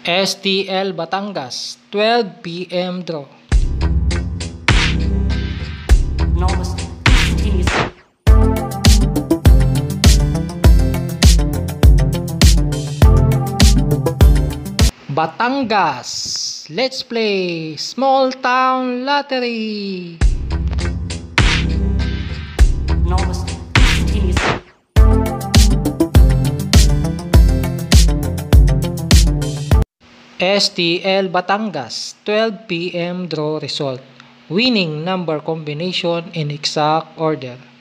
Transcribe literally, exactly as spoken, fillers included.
S T L Batangas, twelve p m draw. Enormous instantaneous. Batangas, let's play Small Town Lottery. Enormous instantaneous. S T L Batangas, twelve p m draw result. Winning number combination in exact order.